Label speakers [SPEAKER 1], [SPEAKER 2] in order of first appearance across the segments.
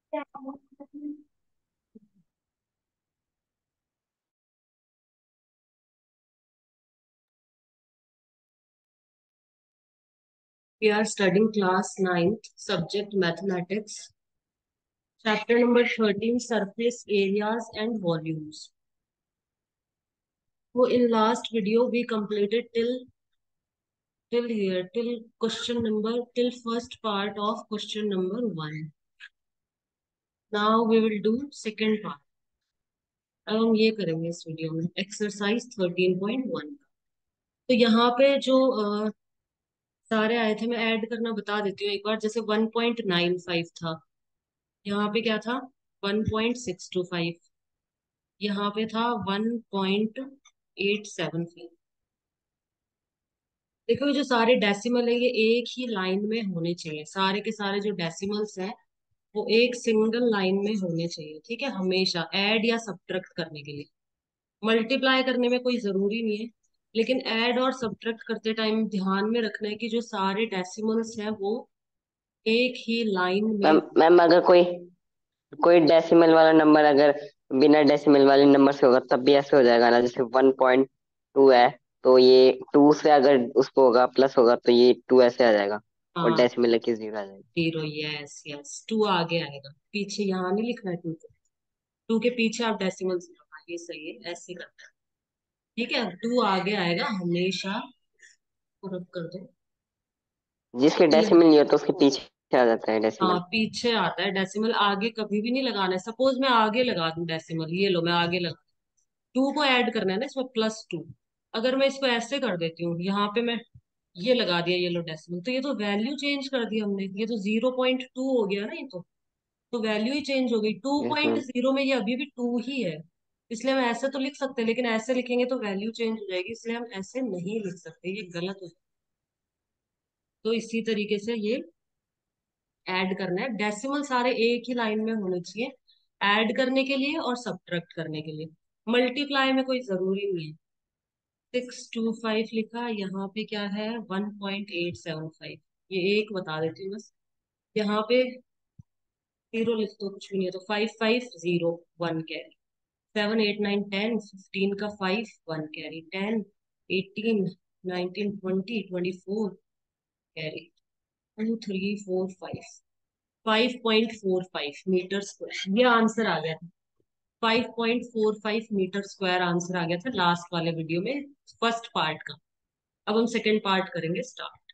[SPEAKER 1] We are studying class ninth, subject mathematics, chapter number 13, surface areas and volumes. So in last video we completed till question number till first part of question number 1. Now we will do second part. अब हम ये करेंगे इस video में exercise 13.1 का। तो यहाँ पे जो सारे आए थे मैं ऐड करना बता देती हूँ एक बार। जैसे 1.95 था, यहाँ पे क्या था 1.625, यहाँ पे था 1.875। देखो ये जो सारे डेसिमल है ये एक ही लाइन में होने चाहिए, सारे के सारे जो डेसिमल्स हैं वो एक सिंगल लाइन में होने चाहिए। ठीक है, हमेशा ऐड या सब्ट्रैक्ट करने के लिए। मल्टीप्लाई करने में कोई जरूरी नहीं है, लेकिन ऐड और सब्ट्रैक्ट करते टाइम ध्यान में रखना है कि जो सारे डेसिमल्स हैं वो एक ही लाइन में।
[SPEAKER 2] मैम मैम अगर कोई कोई डेसिमल वाला नंबर अगर बिना डेसिमल वाले नंबर से होगा तब भी ऐसे हो जाएगा ना, जैसे 1.2 है तो ये 2 से अगर उसको होगा प्लस होगा तो ये 2 ऐसे आ जाएगा और
[SPEAKER 1] हाँ,
[SPEAKER 2] डेसिमल की 0 आ जाएगा।
[SPEAKER 1] जीरो, यस यस, टू आगे आएगा, पीछे यहाँ नहीं लिखना है टू को। टू के पीछे आप डेसिमल्स लगाना, ये सही है, ऐसे करना है। ठीक है, टू आगे आएगा हमेशा, को रब कर दो।
[SPEAKER 2] जिसके
[SPEAKER 1] तो
[SPEAKER 2] डेसिमल नहीं होता उसके पीछे आ जाता है
[SPEAKER 1] हाँ,
[SPEAKER 2] डेसिमल।
[SPEAKER 1] पीछे आता है डेसिमल, आगे कभी भी नहीं लगाना है। सपोज मैं आगे लगा दूं डेसिमल, ये लो मैं आगे लगा, टू को ऐड करना है ना इसमें, +2। अगर मैं इसको ऐसे कर देती हूँ, यहाँ पे मैं ये लगा दिया, ये लो डेसिमल, तो ये तो वैल्यू चेंज कर दी हमने, ये तो 0.2 हो गया ना, ये तो वैल्यू ही चेंज हो गई। Two
[SPEAKER 2] yes
[SPEAKER 1] point
[SPEAKER 2] ma'am.
[SPEAKER 1] Zero में ये अभी भी टू ही है, इसलिए हम ऐसे तो लिख सकते हैं, लेकिन ऐसे लिखेंगे तो वैल्यू चेंज हो जाएगी, इसलिए हम ऐसे नहीं लिख सकते, ये गलत हो जाएगा। तो इसी तरीके से ये ऐड करना है, डेसिमल सारे एक ही लाइन में होने चाहिए ऐड करने के लिए और सब्ट्रैक्ट करने के लिए। मल्टीप्लाई में कोई जरूरी नहीं है। 625 लिखा, यहाँ पे क्या है 1.875, ये एक बता देती हूँ बस। यहाँ पे जीरो लिख दो, कुछ भी नहीं है, तो 5501 कैरी। 7 8 9 10 15 का 5 1 कैरी, 10 18 19 20 24 कैरी, 2 3 4 5, 5.45 मीटर स्क्वायर, ये आंसर आ गया था। 5.45 मीटर स्क्वायर आंसर आ गया था लास्ट वाले वीडियो में, फर्स्ट पार्ट का। अब हम सेकेंड पार्ट करेंगे स्टार्ट।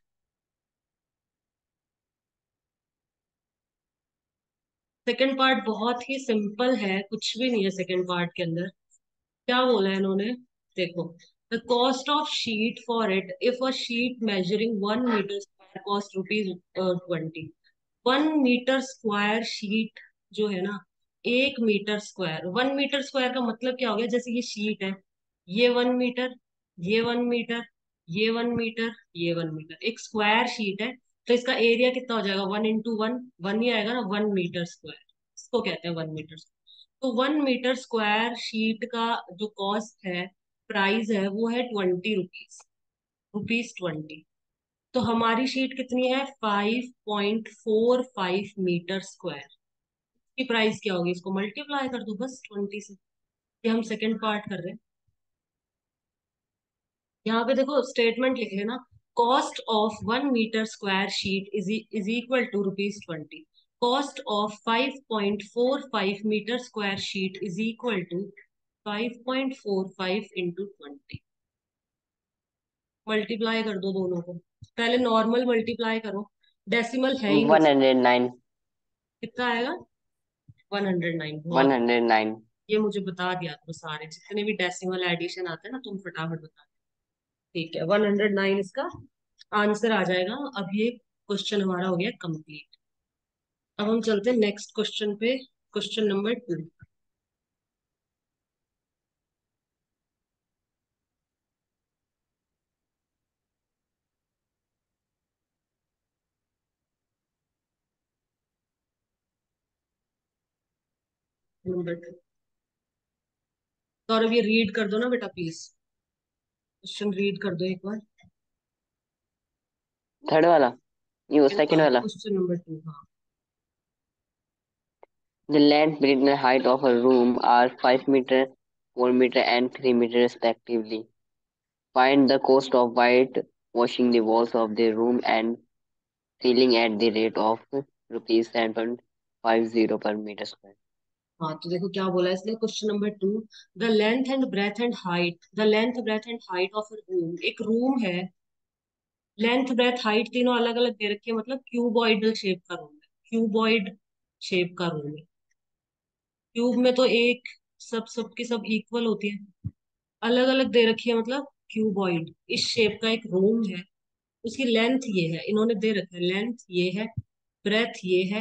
[SPEAKER 1] सेकेंड पार्ट बहुत ही सिंपल है, कुछ भी नहीं है सेकेंड पार्ट के अंदर। क्या बोला है इन्होंने, देखो, the cost of sheet for it if a sheet measuring 1 metre square cost ₹20। 1 metre square sheet जो है ना, 1 मीटर स्क्वायर, 1 मीटर स्क्वायर का मतलब क्या हो गया, जैसे ये शीट है, ये 1 मीटर, ये 1 मीटर, ये 1 मीटर, ये 1 मीटर, एक स्क्वायर शीट है। तो इसका एरिया कितना हो जाएगा, 1 इंटू 1, वन ही आएगा ना, 1 मीटर स्क्वायर, इसको कहते हैं 1 मीटर। तो 1 मीटर स्क्वायर शीट का जो कॉस्ट है, प्राइस है, वो है ₹20, ₹20। तो हमारी शीट कितनी है, 5.45 मीटर स्क्वायर की प्राइस क्या होगी, इसको मल्टीप्लाई कर दो बस 20 से। ये हम सेकंड पार्ट कर रहे हैं। यहाँ पे देखो स्टेटमेंट लिखे ना, cost of 1 metre square sheet is equal to ₹20। Cost of 5.45 metre square sheet is equal to 5.45 into 20। Multiply कर दो दोनों को, पहले नॉर्मल मल्टीप्लाई करो, डेसिमल है ही नहीं।
[SPEAKER 2] 109।
[SPEAKER 1] कितना आएगा, 109।
[SPEAKER 2] वन
[SPEAKER 1] बहुत,
[SPEAKER 2] हंड्रेड नाइन
[SPEAKER 1] ये मुझे बता दिया करो, सारे जितने भी डेसिमल एडिशन आते हैं ना तुम फटाफट बता दो। ठीक है, 109 इसका आंसर आ जाएगा। अब ये क्वेश्चन हमारा हो गया कंप्लीट। अब हम चलते हैं नेक्स्ट क्वेश्चन पे, क्वेश्चन नंबर 2। नंबर 2, तो और अब ये रीड कर दो ना बेटा प्लीज, क्वेश्चन रीड कर दो एक बार।
[SPEAKER 2] थर्ड वाला, ये वो सेकंड वाला।
[SPEAKER 1] क्वेश्चन नंबर 2, हाँ।
[SPEAKER 2] The length, breadth, and height of a room are 5 meter, 4 meter, and 3 meter respectively. Find the cost of whitewashing the walls of the room and ceiling at the rate of rupees 7.50 per meter square.
[SPEAKER 1] हाँ तो देखो क्या बोला है इसने, question number 2, the length and breadth and height, the length breadth and height of a room, एक room है, length breadth height तीनों अलग अलग दे रखी है, मतलब क्यूबॉइडल शेप का रूम है, क्यूबॉइड शेप का रूम है। क्यूब में तो एक सब सबकी सब इक्वल होती है, अलग अलग दे रखी है मतलब क्यूबॉइड इस शेप का एक रूम है। उसकी लेंथ ये है, इन्होंने दे रखा है, लेंथ ये है, ब्रेथ ये है,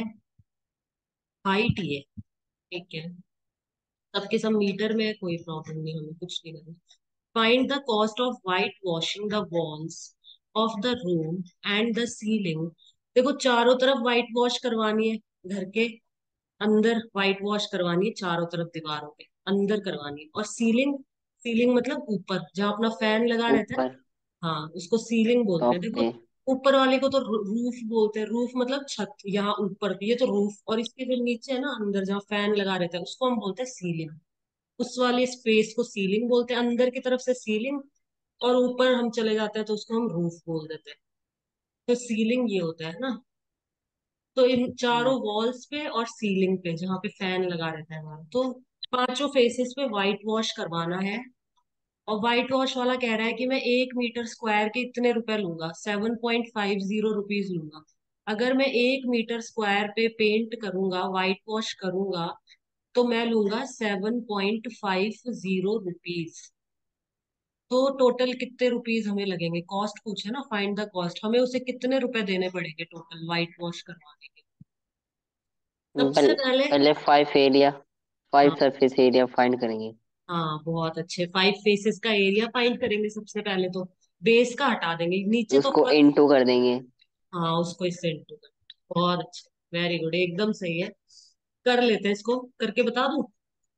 [SPEAKER 1] हाइट ये, ठीक है। सबके सब मीटर में है, कोई प्रॉब्लम नहीं, हमें कुछ नहीं करना। Find the cost of white washing the walls of the room and the ceiling. देखो चारों तरफ वाइट वॉश करवानी है, घर के अंदर वाइट वॉश करवानी है, चारों तरफ दीवारों पे अंदर करवानी है। और सीलिंग, सीलिंग मतलब ऊपर जहाँ अपना फैन लगा रहता है ना,
[SPEAKER 2] ऊपर
[SPEAKER 1] हाँ उसको सीलिंग बोलते हैं।
[SPEAKER 2] टॉप
[SPEAKER 1] देखो
[SPEAKER 2] पे।
[SPEAKER 1] ऊपर वाले को तो रूफ बोलते हैं, रूफ मतलब छत, यहाँ ऊपर ये तो रूफ, और इसके जो नीचे है ना अंदर जहाँ फैन लगा रहता है उसको हम बोलते हैं सीलिंग। उस वाली स्पेस को सीलिंग बोलते हैं, अंदर की तरफ से सीलिंग, और ऊपर हम चले जाते हैं तो उसको हम रूफ बोल देते हैं। तो सीलिंग ये होता है ना। तो इन चारों वॉल्स पे और सीलिंग पे जहाँ पे फैन लगा रहता है हमारा, तो पांचों फेसेस पे व्हाइट वॉश करवाना है। और व्हाइट वॉश वाला कह रहा है कि मैं 1 मीटर स्क्वायर के इतने रुपए लूंगा, 7.50 रुपीज लूंगा। अगर मैं 1 मीटर स्क्वायर पे पेंट करूंगा, व्हाइट वॉश करूंगा, तो मैं लूंगा 7.50 रुपीज। तो टोटल कितने रुपीज हमें लगेंगे, कॉस्ट पूछे ना, फाइंड द कॉस्ट, हमें उसे कितने रुपए देने पड़ेंगे टोटल व्हाइट वॉश करवाने के। सबसे पहले,
[SPEAKER 2] पहले 5
[SPEAKER 1] हाँ
[SPEAKER 2] सरफेस एरिया फाइंड करेंगे।
[SPEAKER 1] हाँ बहुत अच्छे, 5 फेसेस का एरिया फाइंड करेंगे सबसे पहले तो। बेस का हटा देंगे, नीचे तो
[SPEAKER 2] उसको
[SPEAKER 1] फर्श,
[SPEAKER 2] इनटू कर देंगे।
[SPEAKER 1] हाँ उसको इससे इंटू कर। बहुत अच्छा, वेरी गुड, एकदम सही है। कर लेते हैं इसको, करके बता दूं,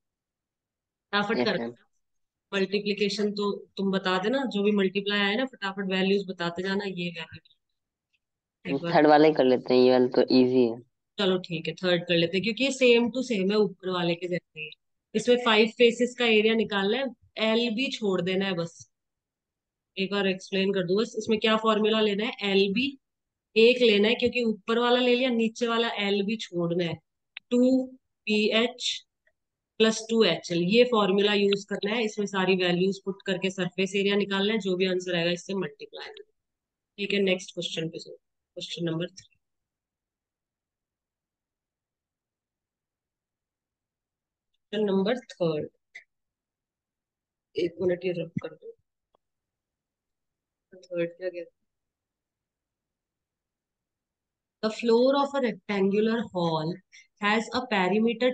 [SPEAKER 1] फटाफट
[SPEAKER 2] यस
[SPEAKER 1] कर।
[SPEAKER 2] मैम।
[SPEAKER 1] मल्टीप्लीकेशन तो तुम बता देना, जो भी मल्टीप्लाई आए ना फटाफट वैल्यूज बताते जाना, ये वैल्यू एक बार।
[SPEAKER 2] थर्ड वाला ही कर लेते हैं, ये वाला तो इजी है।
[SPEAKER 1] चलो ठीक है, थर्ड कर लेते हैं क्योंकि ये सेम टू सेम है ऊपर वाले के जैसे ही। इसमें 5 फेसेस का एरिया निकालना है, एल बी छोड़ देना है बस। एक बार एक्सप्लेन कर दूं बस, इसमें क्या फॉर्मूला लेना है, एल बी एक लेना है क्योंकि ऊपर वाला ले लिया, नीचे वाला एल बी छोड़ना है। 2 P H plus 2 H L, ये फॉर्मूला यूज करना है, इसमें सारी वैल्यूज पुट करके सरफेस एरिया निकालना है, जो भी आंसर आएगा इससे मल्टीप्लाई। ठीक है, नेक्स्ट क्वेश्चन पे, question number 3, question number third. एक मिनट ये रब कर दो, थर्ड क्या गया। The floor of a rectangular hall has a perimeter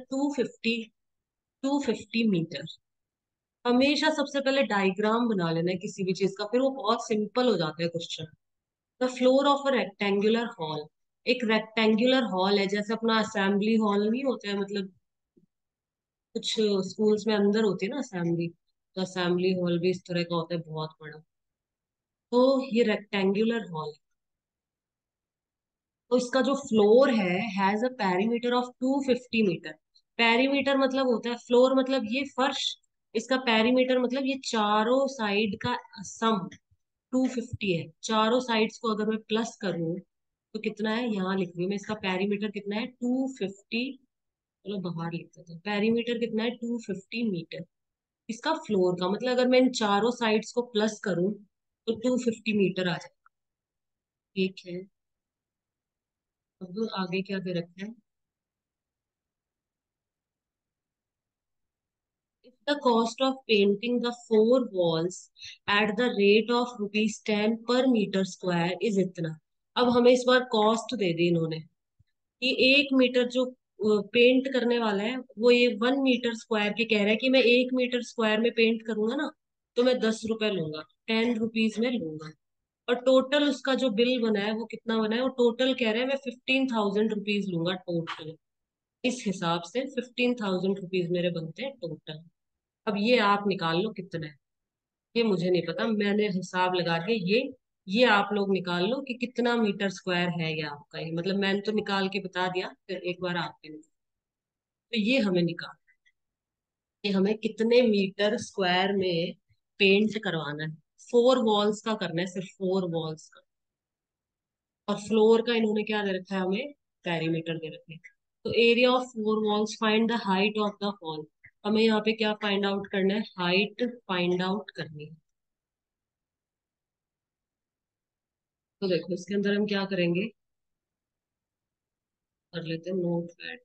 [SPEAKER 1] 250 metre. हमेशा सबसे पहले डायग्राम बना लेना है किसी भी चीज का, फिर वो बहुत सिंपल हो जाता है question. The floor of a rectangular hall, एक रेक्टेंगुलर हॉल है, जैसे अपना असेंबली हॉल नहीं होता है, मतलब कुछ स्कूल्स में अंदर होती है ना असेंबली, तो असेंबली हॉल भी इस तरह का होता है बहुत बड़ा। तो ये रेक्टेंगुलर हॉल है, तो इसका जो फ्लोर है has a perimeter of 250 metre. Perimeter मतलब होता है, फ्लोर मतलब ये फर्श, इसका पेरीमीटर मतलब ये चारों साइड का सम 250 है। चारों साइड्स को अगर मैं प्लस करूं तो कितना है, यहाँ लिख रही हूँ मैं, इसका पेरीमीटर कितना है 250। चलो बाहर लिख देते हैं, पेरीमीटर कितना है 250 मीटर। इसका फ्लोर का मतलब अगर मैं इन चारों साइड्स को प्लस करूं तो 250 मीटर आ जाए। ठीक है, अब आगे क्या दे रखा है, if the cost of painting the 4 walls at the rate of rupees 10 per meter square is इतना। अब हमें इस बार कॉस्ट दे दी इन्होंने कि 1 मीटर जो पेंट करने वाला है वो ये 1 मीटर स्क्वायर के कह रहा है कि मैं 1 मीटर स्क्वायर में पेंट करूंगा ना, तो मैं 10 रुपए लूंगा, 10 रुपीज में लूंगा। और टोटल उसका जो बिल बना है वो कितना बना है, वो टोटल कह रहे हैं मैं 15,000 रुपीज लूंगा टोटल। इस हिसाब से 15,000 रुपीज मेरे बनते हैं टोटल। अब ये आप निकाल लो कितना है, ये मुझे नहीं पता, मैंने हिसाब लगा के ये आप लोग निकाल लो कि कितना मीटर स्क्वायर है ये आपका, ये मतलब मैंने तो निकाल के बता दिया, फिर एक बार आपके निकाल। तो ये हमें निकाल, कि हमें कितने मीटर स्क्वायर में पेंट करवाना है। 4 वॉल्स का करना है, सिर्फ 4 वॉल्स का। और फ्लोर का इन्होंने क्या दे रखा है हमें, पेरीमीटर दे रखे हैं। तो area of 4 walls, find the height of the hall. हमें यहाँ पे क्या फाइंड आउट करना है, हाइट फाइंड आउट करनी है। तो देखो इसके अंदर हम क्या करेंगे, कर लेते हैं note pad.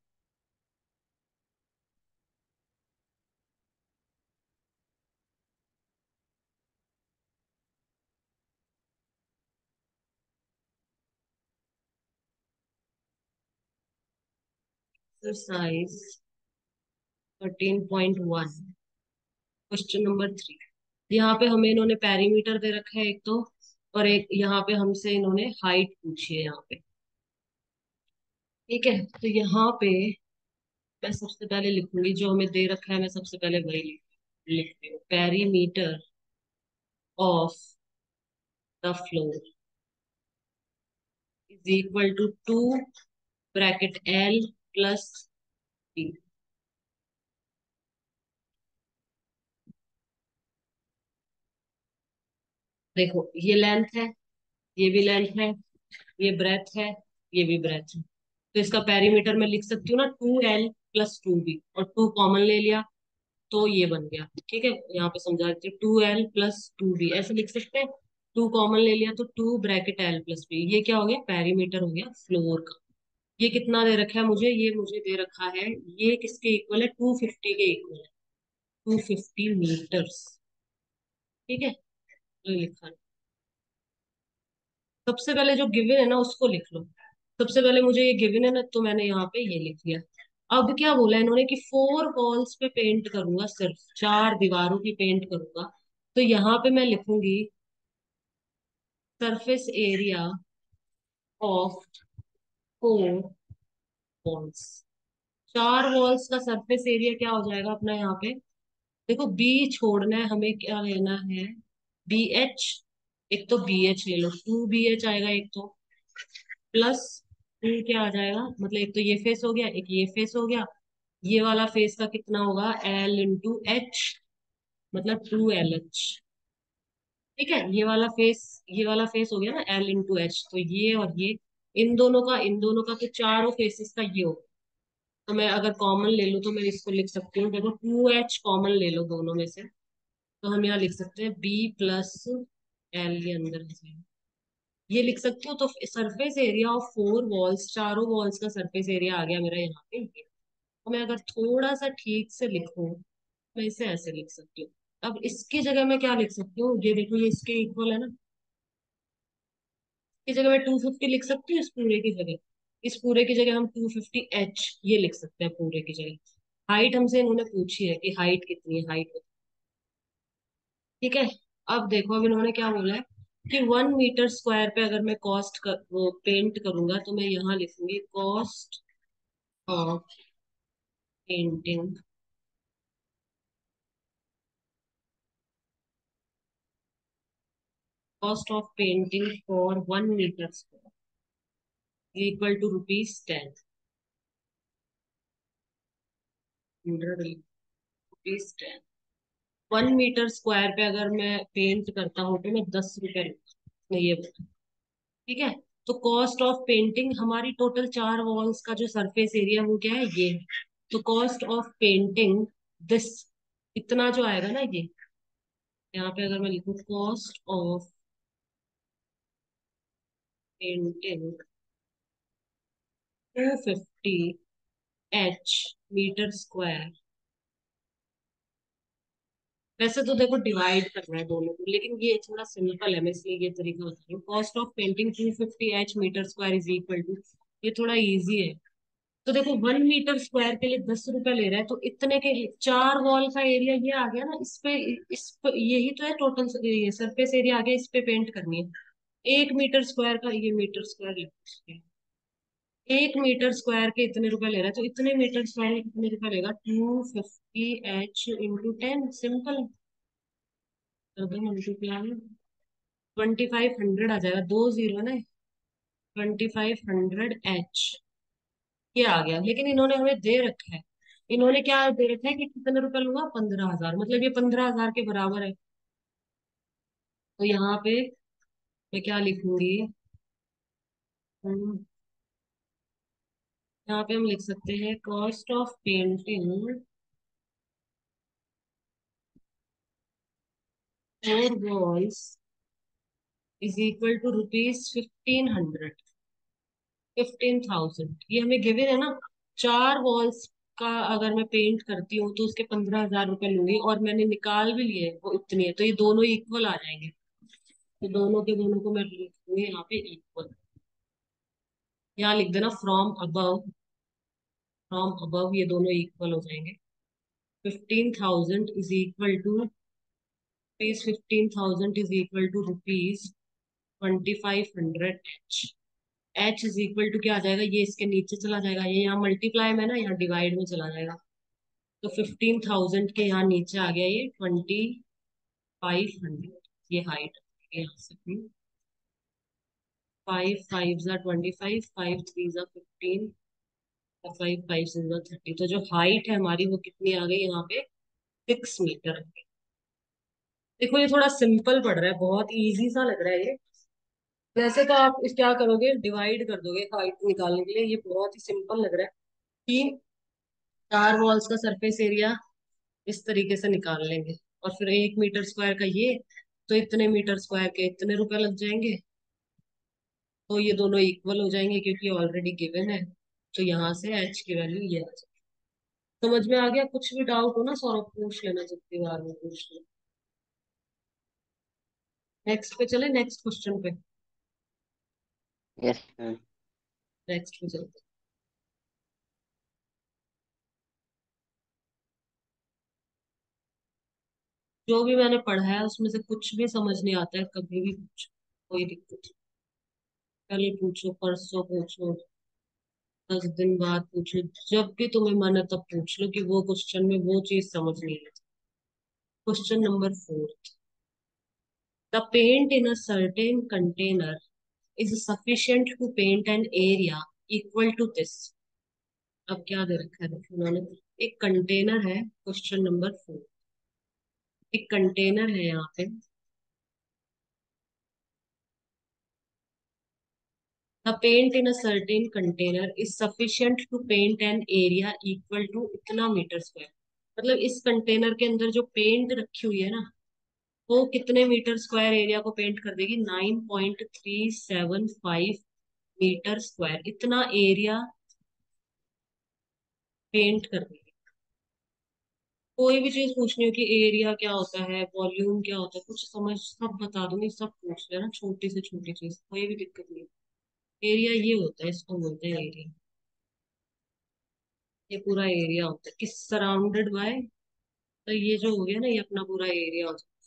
[SPEAKER 1] Exercise 13.1, question number 3। यहाँ पे हमें इन्होंने पेरीमीटर दे रखा है एक तो, और एक यहाँ पे हमसे इन्होंने हाइट पूछी है यहाँ पे। ठीक है, तो यहाँ पे मैं सबसे पहले लिखूंगी जो हमें दे रखा है, मैं सबसे पहले वही लिखती हूँ। Perimeter of the floor is equal to 2 bracket L plus B। देखो ये लेंथ है, ये भी लेंथ है, ये ब्रेथ है, ये भी ब्रेथ है। तो इसका पेरीमीटर मैं लिख सकती हूँ ना, 2L प्लस 2B, और 2 कॉमन ले लिया तो ये बन गया। ठीक है, यहाँ पे समझा देती हूँ, 2L प्लस 2B ऐसे लिख सकते हैं। 2 कॉमन ले लिया तो 2 ब्रैकेट L प्लस B, ये क्या हो गया, पेरीमीटर हो गया फ्लोर का। ये कितना दे रखा है मुझे, ये मुझे दे रखा है, ये किसके इक्वल है, 250 के इक्वल है, 250 मीटर्स। ठीक है, तो ये लिखा है। सबसे पहले जो गिवन है ना उसको लिख लो। सबसे पहले मुझे ये गिवन है ना, तो मैंने यहाँ पे ये लिख लिया। अब क्या बोला इन्होंने कि 4 वॉल्स पे पेंट करूंगा, सिर्फ 4 दीवारों की पेंट करूंगा। तो यहाँ पे मैं लिखूंगी surface area of 4 walls. 4 walls का सरफेस एरिया क्या हो जाएगा अपना यहाँ पे, देखो बी छोड़ना है हमें, क्या लेना है, BH। एक तो BH ले लो, 2BH आएगा एक तो, प्लस क्या आ जाएगा, मतलब एक तो ये फेस हो गया, एक ये फेस हो गया। ये वाला फेस का कितना होगा, L इंटू H, मतलब 2LH। ठीक है, ये वाला फेस हो गया ना L इंटू H, तो ये और ये, इन दोनों का तो चारों फेसेस का ये हो। तो मैं अगर कॉमन ले लूँ तो मैं इसको लिख सकती हूँ, देखो 2H कॉमन ले लो दोनों में से, तो हम यहाँ लिख सकते हैं B प्लस L, ये अंदर आ जाएगा। ये लिख सकती हूँ, तो सरफेस एरिया ऑफ 4 वॉल्स, चारों वॉल्स का सरफेस एरिया आ गया मेरा यहाँ पे ये। तो मैं अगर थोड़ा सा ठीक से लिखूं, मैं इसे ऐसे लिख सकती हूँ। अब इसकी जगह मैं क्या लिख सकती हूँ, ये देखो ये इसके इक्वल है ना, की जगह मैं 250 लिख सकती हूँ, इस पूरे की जगह, इस पूरे की जगह हम 250H ये लिख सकते हैं पूरे की जगह। हाइट हमसे इन्होंने पूछी है कि हाइट कितनी है, हाइट। ठीक है, अब देखो अब इन्होंने क्या बोला है कि 1 मीटर स्क्वायर पे अगर मैं वो पेंट करूंगा, तो मैं यहाँ लिखूंगी cost of painting, cost of painting for 1 metre square equal to ₹10, 100 ₹10। 1 metre square पे अगर मैं पेंट करता हूँ तो मैं 10 रुपए में ये बता। ठीक है, तो कॉस्ट ऑफ पेंटिंग हमारी टोटल 4 वॉल्स का जो सरफेस एरिया वो क्या है, ये है। तो कॉस्ट ऑफ पेंटिंग दिस, इतना जो आएगा ना ये, यहाँ पे अगर मैं लिखूँ cost of painting 250H metre square. वैसे तो देखो डिवाइड करना है दोनों को, लेकिन ये थोड़ा सिंपल है, मैं इसलिए ये तरीका बता रही हूँ। Cost of painting 250H metre square is equal to, ये थोड़ा इजी है। तो देखो 1 मीटर स्क्वायर के लिए 10 रुपए ले रहा है, तो इतने के 4 वॉल का एरिया ये आ गया ना, इस पे यही तो है टोटल, ये सरफेस एरिया आ गया, इस पे पेंट करनी है। 1 मीटर स्क्वायर का, ये मीटर स्क्वायर लिखते हैं, 1 मीटर स्क्वायर के इतने रुपए ले रहा है, तो इतने मीटर स्क्वायर के कितने रुपए लेगा, 250H इंटू 10, सिंपल। कर दो मल्टीप्लाई, 2500 आ जाएगा, 2 जीरो ना, 2500H ये आ गया। लेकिन इन्होंने हमें दे रखा है इन्होंने क्या दे रखा है कि कितने रुपए लूंगा, 15,000, मतलब ये 15,000 के बराबर है। तो यहाँ पे मैं क्या लिखूंगी, हम्म, यहाँ पे हम लिख सकते हैं cost of painting four walls is equal to ₹1,500, 15,000, ये हमें गिवन है ना। 4 वॉल्स का अगर मैं पेंट करती हूँ तो उसके 15,000 रुपए लूंगी, और मैंने निकाल भी लिए वो इतनी है, तो ये दोनों इक्वल आ जाएंगे। तो दोनों के दोनों को मैं लिखूंगी यहाँ पे इक्वल। यहाँ लिख देना फ्रॉम अबव ये दोनों इक्वल हो जाएंगे। 15,000 is equal to rupees 15,000 is equal to ₹2,500। H is equal to क्या आ जाएगा, ये इसके नीचे चला जाएगा, ये यहाँ मल्टीप्लाई में ना, यहाँ डिवाइड में चला जाएगा। तो 15,000 के यहाँ नीचे आ गया ये 2,500। ये हाइट यहाँ से भी, 5 5 जा 25, 5 3 जा 15, और 5 5 जा 30। तो जो हाइट है हमारी वो कितनी आ गई यहाँ पे, 6 मीटर। देखो ये थोड़ा सिंपल पड़ रहा है, बहुत इजी सा लग रहा है ये। वैसे तो आप इस क्या करोगे, डिवाइड कर दोगे हाइट निकालने के लिए, ये बहुत ही सिंपल लग रहा है कि 4 वॉल्स का सरफेस एरिया इस तरीके से निकाल लेंगे, और फिर 1 मीटर स्क्वायर का ये, तो इतने मीटर स्क्वायर के इतने रुपए लग जाएंगे। तो ये दोनों इक्वल हो जाएंगे क्योंकि ऑलरेडी गिवन है। तो यहाँ से एच की वैल्यू ये आ जाएगी। समझ में आ गया? कुछ भी डाउट हो ना सौरभ पूछ लेना, जितनी बार में पूछ लेना। नेक्स्ट पे चले, नेक्स्ट क्वेश्चन पे।
[SPEAKER 2] Yes ma'am.
[SPEAKER 1] नेक्स्ट पे चलते हैं। जो भी मैंने पढ़ा है उसमें से कुछ भी समझ नहीं आता है, कभी भी पूछो, कोई दिक्कत नहीं। कल पूछो, परसों पूछो, 10 दिन बाद पूछो, जब भी तुम्हें मन है तब पूछ लो कि वो क्वेश्चन में वो चीज समझ नहीं है। Question number 4, the paint in a certain container is sufficient to paint an area equal to this। अब क्या दे रखा है देखो उन्होंने, एक कंटेनर है, क्वेश्चन नंबर 4, एक कंटेनर है यहाँ पे। The paint in a certain container is sufficient to paint an area equal to इतना मीटर स्क्वायर। मतलब इस कंटेनर के अंदर जो पेंट रखी हुई है ना, वो कितने मीटर स्क्वायर एरिया को पेंट कर देगी, 9.375 मीटर स्क्वायर, इतना एरिया पेंट कर देगी। कोई भी चीज पूछनी हो कि एरिया क्या होता है, वॉल्यूम क्या होता है, कुछ समझ सब बता दूंगी, सब पूछ लेना, छोटी से छोटी चीज, कोई भी दिक्कत नहीं। एरिया ये होता है, इसको बोलते हैं एरिया। ये पूरा एरिया होता है किस सराउंडेड बाय, तो ये जो हो गया ना, ये अपना पूरा एरिया हो जाता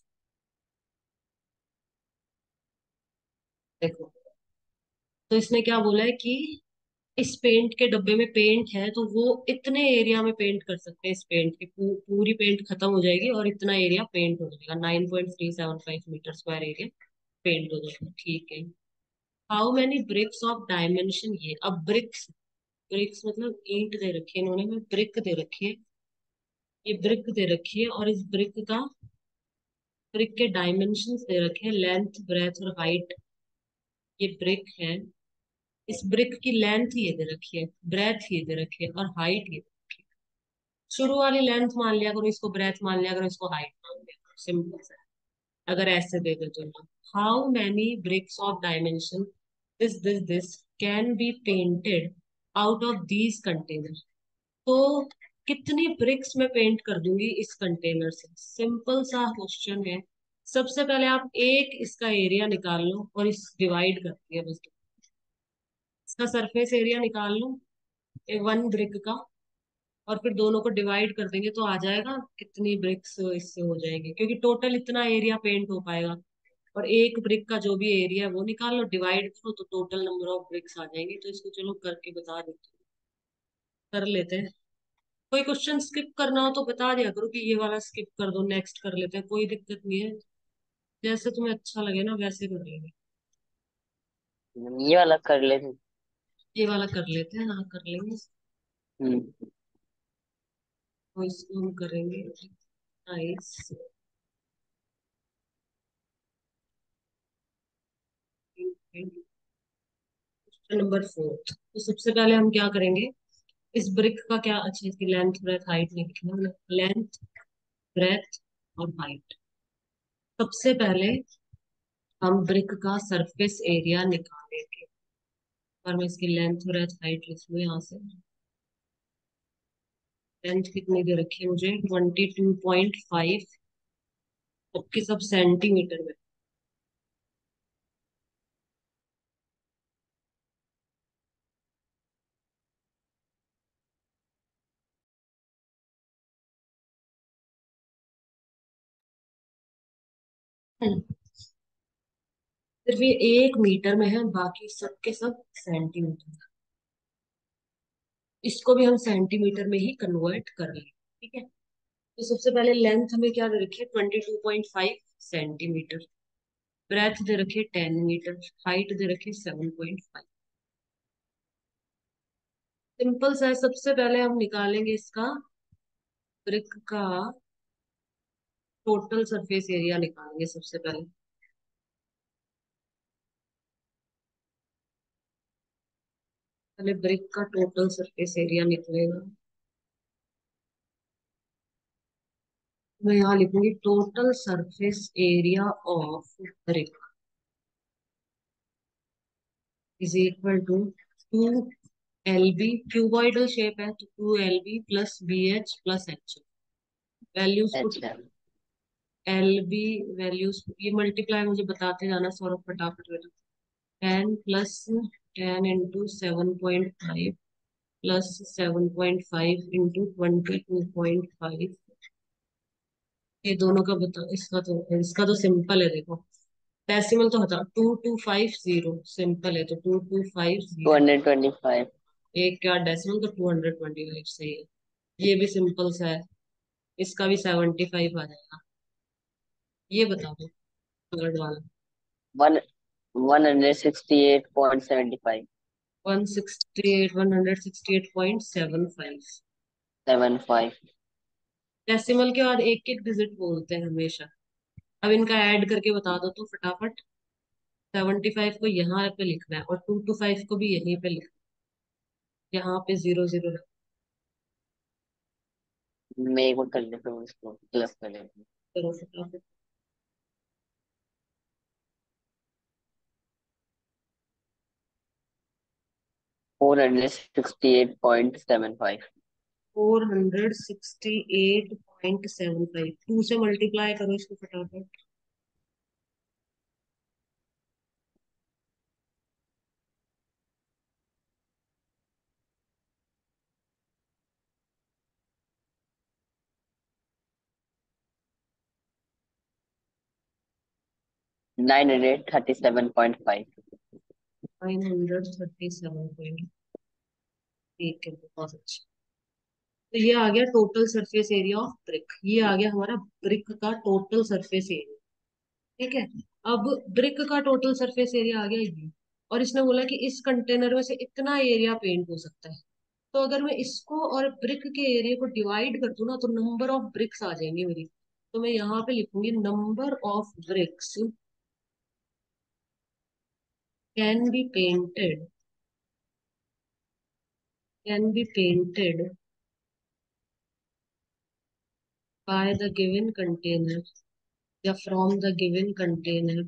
[SPEAKER 1] है। देखो, तो इसने क्या बोला है कि इस पेंट के डब्बे में पेंट है, तो वो इतने एरिया में पेंट कर सकते हैं, इस पेंट की पूरी पेंट खत्म हो जाएगी और इतना एरिया पेंट हो जाएगा, 9.375 मीटर स्क्वायर एरिया पेंट हो जाएगा, ठीक है। How many bricks of dimension, ये अब ब्रिक्स, ब्रिक्स मतलब ईंट दे रखी है इन्होंने, में ब्रिक दे रखी है, ये ब्रिक दे रखी है, और इस ब्रिक के डायमेंशन दे रखे हैं, लेंथ ब्रेथ और हाइट। ये ब्रिक है, इस ब्रिक की लेंथ ये दे रखी है, ब्रेथ ये दे रखी है, और हाइट ये। शुरू वाली लेंथ मान लिया करो, इसको ब्रेथ मान लिया करो, इसको हाइट मान लिया करो, सिंपल सा है। अगर ऐसे दे दे तो, how many bricks of dimension this can be painted out of these container. तो कितनी ब्रिक्स में पेंट कर दूंगी इस कंटेनर से, सिंपल सा क्वेश्चन है। सबसे पहले आप एक इसका एरिया निकाल लो और इस डिवाइड कर दिया बस, इसका सरफेस एरिया निकाल लो, 1 ब्रिक का, और फिर दोनों को डिवाइड कर देंगे तो आ जाएगा कितनी ब्रिक्स इससे हो जाएगी, क्योंकि टोटल इतना एरिया पेंट हो पाएगा। और एक ब्रिक का जो भी एरिया है वो निकाल लो, डिवाइड करो, तो टोटल नंबर ऑफ ब्रिक्स आ जाएंगे। तो इसको चलो करके बता देते हैं, कर लेते हैं। कोई क्वेश्चन स्किप करना हो तो बता दिया करो कि ये वाला स्किप कर दो, नेक्स्ट कर लेते हैं, कोई दिक्कत नहीं है। जैसे तुम्हें अच्छा लगे ना वैसे कर लेंगे।
[SPEAKER 2] ये वाला कर लेते हैं।
[SPEAKER 1] ये वाला कर लेते हैं, हाँ कर लेंगे।
[SPEAKER 2] हम्म।
[SPEAKER 1] तो इसको हम करेंगे नाइस। नंबर 4। तो सबसे पहले हम क्या करेंगे, इस ब्रिक का क्या, अच्छा इसकी लेंथ ब्रेथ हाइट नहीं लिखना, लेंथ ब्रेथ और हाइट। सबसे पहले हम ब्रिक का सरफेस एरिया निकालेंगे, और मैं इसकी लेंथ ब्रेथ हाइट लिख लूँ यहाँ से। लेंथ कितनी दे रखी है मुझे, 22.5, सबके सब सेंटीमीटर में। सिर्फ ये 1 मीटर में है, बाकी सबके सब सेंटीमीटर। इसको भी हम सेंटीमीटर में ही कन्वर्ट कर लेंगे, ठीक है। तो सबसे पहले लेंथ हमें क्या दे रखी है, 22.5 सेंटीमीटर। ब्रेथ दे रखी है 10 मीटर। हाइट दे रखी है 7.5। सिंपल सा है। सबसे पहले हम निकालेंगे इसका ब्रिक का टोटल सरफेस एरिया निकालेंगे सबसे पहले। पहले ब्रिक का टोटल सरफेस एरिया निकलेगा। मैं यहाँ लिखूंगी total surface area of brick is equal to 2 LB। Cuboidal shape है तो 2 LB plus BH plus H। Values put,
[SPEAKER 2] अच्छा।
[SPEAKER 1] LB वैल्यूज ये मल्टीप्लाई मुझे बताते जाना सौरभ फटाफट बेटा। 10 + 10 × 7.5 प्लस 7.5 इंटू 22.5। ये दोनों का बता, इसका तो सिंपल है देखो। डेसिमल तो हटा, 2250 सिंपल है तो 2250।
[SPEAKER 2] 225।
[SPEAKER 1] एक क्या डेसिमल, तो 225 सही है। ये भी सिंपल सा है, इसका भी 75 आ जाएगा। ये बता दो थर्ड वाला।
[SPEAKER 2] वन 168.75।
[SPEAKER 1] 168, 168.75।
[SPEAKER 2] 75।
[SPEAKER 1] डेसिमल के बाद एक एक डिजिट बोलते हैं हमेशा। अब इनका ऐड करके बता दो तो फटाफट। 75 को यहाँ पे लिखना है और 225 को भी यहीं पे लिखना है, यहाँ पे 00 रख
[SPEAKER 2] मैं एक बार कर लेता हूँ, इसको प्लस कर लेता हूँ।
[SPEAKER 1] करो फटाफट।
[SPEAKER 2] 468.75।
[SPEAKER 1] 468.75, 2 से मल्टीप्लाई करो इसको फटाफट।
[SPEAKER 2] 937.5।
[SPEAKER 1] 937 ठीक है, बहुत अच्छा। तो ये आ गया total surface area of brick, ये आ गया हमारा ब्रिक का टोटल सरफेस एरिया। ठीक है। अब ब्रिक का टोटल सरफेस एरिया आ गया ये, और इसने बोला कि इस कंटेनर में से इतना एरिया पेंट हो सकता है। तो अगर मैं इसको और ब्रिक के एरिया को डिवाइड कर दूं ना, तो नंबर ऑफ ब्रिक्स आ जाएंगे मेरी। तो मैं यहाँ पे लिखूंगी number of bricks can be painted, can be painted by the given container या from the given container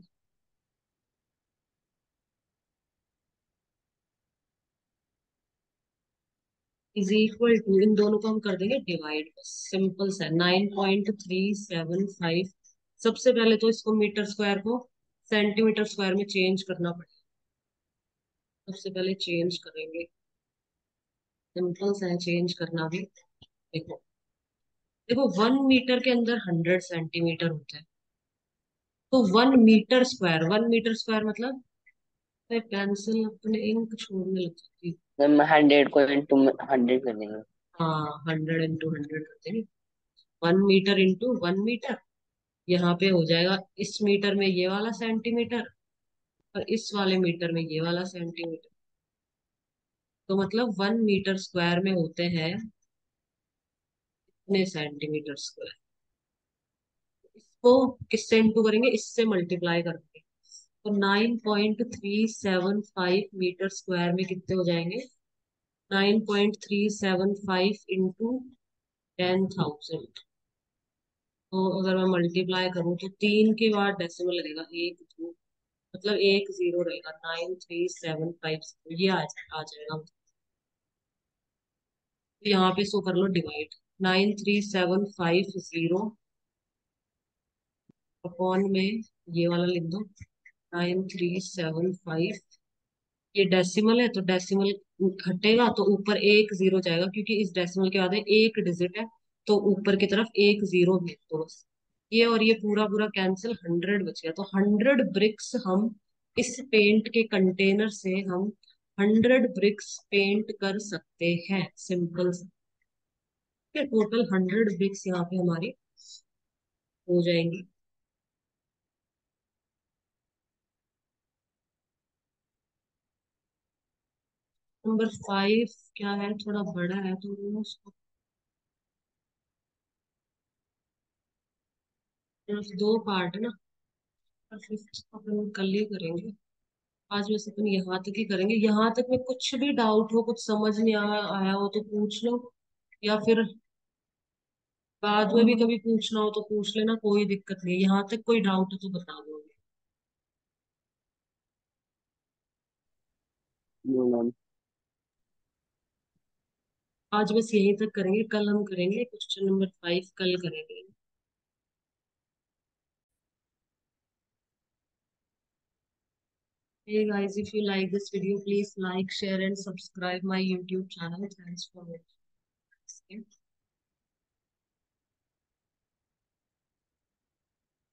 [SPEAKER 1] is equal to, इन दोनों को हम कर देंगे डिवाइड, सिंपल सा 9.375। सबसे पहले तो इसको मीटर स्क्वायर को सेंटीमीटर स्क्वायर में चेंज करना पड़ेगा। सबसे पहले चेंज करेंगे, सिंपल सा है चेंज करना भी। देखो, देखो 1 मीटर के अंदर 100 सेंटीमीटर होता है। तो 1 मीटर स्क्वायर, 1 मीटर स्क्वायर मतलब, पेंसिल अपने इंक छोड़ने लग जाती है।
[SPEAKER 2] हम 100 को इंटू 100 कर देंगे।
[SPEAKER 1] हाँ, 100 × 100 करते हैं। 1 मीटर × 1 मीटर, यहाँ पे हो जाएगा इस मीटर में ये वाला सेंटीमीटर, और इस वाले मीटर में ये वाला सेंटीमीटर। तो मतलब 1 मीटर स्क्वायर में होते हैं इतने सेंटीमीटर स्क्वायर। इसको किससे इंटू करेंगे, इससे मल्टीप्लाई करेंगे। तो 9.375 मीटर स्क्वायर में कितने हो जाएंगे? 9.375 इंटू 10,000। तो अगर मैं मल्टीप्लाई करूँ तो तीन के बाद डेसिमल लगेगा, एक दो, मतलब एक जीरो रहेगा, 93750, ये आ जाएगा। तो यहाँ पे सो कर लो डिवाइड, 93750 अपॉन में ये वाला लिख दो, 9,375। ये डेसिमल है तो डेसिमल घटेगा तो ऊपर एक जीरो जाएगा, क्योंकि इस डेसिमल के बाद है एक डिजिट है, तो ऊपर की तरफ एक जीरो भेज दो बस। ये और ये पूरा पूरा कैंसिल, 100 बच गया। तो 100 ब्रिक्स हम इस पेंट के कंटेनर से हम 100 ब्रिक्स पेंट कर सकते हैं, सिंपल। टोटल 100 ब्रिक्स यहाँ पे हमारी हो जाएंगी। नंबर 5 क्या है, थोड़ा बड़ा है तो उसको सिर्फ दो पार्ट है ना, और फिफ्थ अपन कल ही करेंगे। आज वैसे अपन यहाँ तक ही करेंगे, यहाँ तक में कुछ भी डाउट हो, कुछ समझ नहीं आया हो तो पूछ लो, या फिर बाद में भी कभी पूछना हो तो पूछ लेना, कोई दिक्कत नहीं। यहाँ तक कोई डाउट हो तो बता दो।
[SPEAKER 2] मैम।
[SPEAKER 1] आज बस यहीं तक करेंगे, कल हम करेंगे क्वेश्चन नंबर 5, कल करेंगे। Hey guys, if you like this video, please like, share and subscribe my YouTube channel. Thanks for watching.